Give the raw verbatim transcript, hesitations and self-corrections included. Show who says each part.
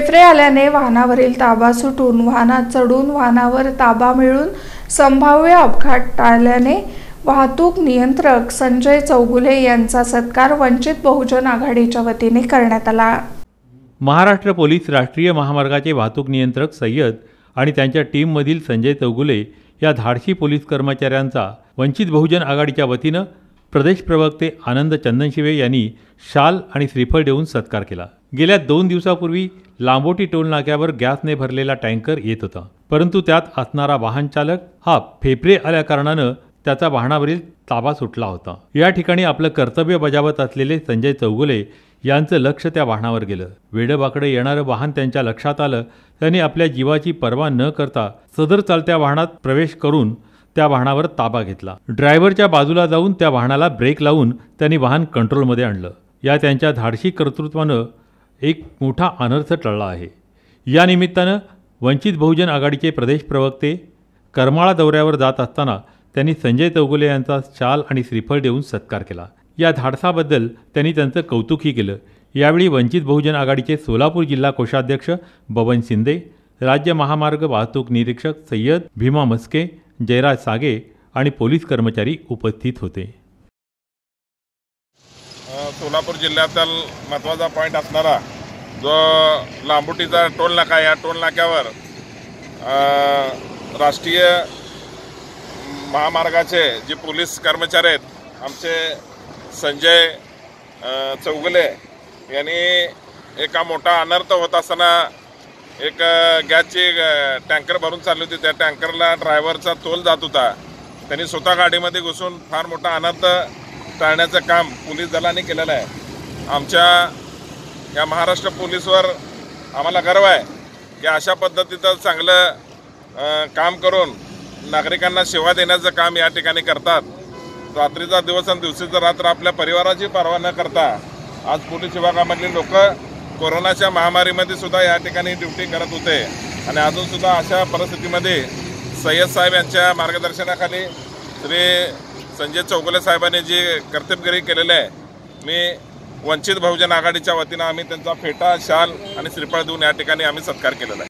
Speaker 1: फेफरे आल्याने वाहनावरील ताबा सुटून वाहनात चढून वाहनावर ताबा मिळून संभाव्य अपघात टाळल्याने वाहतूक नियंत्रक संजय चौगुले यांचा सत्कार वंचित बहुजन आघाडीच्या वतीने करण्यात आला।
Speaker 2: महाराष्ट्र पोलीस राष्ट्रीय महामार्गाचे वाहतूक नियंत्रक सय्यद आणि त्यांच्या टीममधील संजय चौगुले या धाडसी पोलीस कर्मचाऱ्यांचा वंचित बहुजन आघाडीच्या वतीनं प्रदेश प्रवक्ते आनंद चंदनशिवे यांनी शाल आणि श्रीफळ देऊन सत्कार केला। गेल्या दोन दिवसापूर्वी लांबोटी टोल नाक्यावर गॅसने भरलेला टँकर येत होता, परंतु त्यात असणारा वाहन चालक हा फेफरे आल्या कारणानं त्याचा वाहनावरील ताबा सुटला होता। या ठिकाणी आपलं कर्तव्य बजावत असलेले संजय चौगुले यांचं लक्ष त्या वाहनावर गेलं। वेडबाकडे येणारं वाहन त्यांच्या लक्षात आलं। त्यांनी आपल्या जीवाची पर्वा न करता सदर चालत्या वाहनात प्रवेश करून त्या वाहनावर ताबा घेतला। ड्रायव्हरच्या बाजूला जाऊन त्या वाहनाला ब्रेक लावून त्यांनी वाहन कंट्रोलमध्ये आणलं। या त्यांच्या धाडसी कर्तृत्वानं एक मोठा अनर्थ टळला आहे। या निमित्तानं वंचित बहुजन आघाडीचे प्रदेश प्रवक्ते करमाळा दौऱ्यावर जात असताना त्यांनी संजय चौगुले यांचा शाल आणि श्रीफळ देऊन सत्कार केला। या धाडसाबद्दल त्यांनी त्यांचं कौतुकही केलं। यावेळी वंचित बहुजन आघाडीचे सोलापूर जिल्हा कोषाध्यक्ष बबन शिंदे, राज्य महामार्ग वाहतूक निरीक्षक सय्यद भीमा मस्के, जयराज सागे आणि पोलीस कर्मचारी उपस्थित होते।
Speaker 3: सोलापूर जिल्ह्यातील महत्त्वाचा पॉईंट असणारा जो लांबोटीचा टोल नाका, या टोल नाक्यावर राष्ट्रीय महामार्गाचे जे पोलीस कर्मचारी आहेत आमचे संजय चौगुले यांनी एका मोठा अनर्थ होत असताना एक गॅसची टँकर भरून चालली होती। त्या टँकरला ड्रायव्हरचा तोल जात होता। त्यांनी स्वतः गाडीमध्ये घुसून फार मोठा अनर्थ टाळण्याचं काम पोलीस दलाने केलेलं आहे। आमच्या या महाराष्ट्र पोलीसवर आम्हाला गर्व आहे की अशा पद्धतीचं चांगलं काम करून नागरिकांना सेवा देण्याचं काम या ठिकाणी करतात। रात्रीचा दिवस आणि दिवशीचा रात्र आपल्या परिवाराची पर्वा न करता आज पोलीस विभागामधली लोक कोरोनाच्या महामारीमध्ये सुद्धा या ठिकाणी ड्युटी करत होते आणि अजूनसुद्धा अशा परिस्थितीमध्ये सय्यद साहेब यांच्या मार्गदर्शनाखाली श्री संजय चौगुले साहेबांनी जी कर्तव्यगिरी केलेली आहे, मी वंचित बहुजन आघाडीच्या वतीनं आम्ही त्यांचा फेटा, शाल आणि श्रीफळ देऊन या ठिकाणी आम्ही सत्कार केलेला आहे।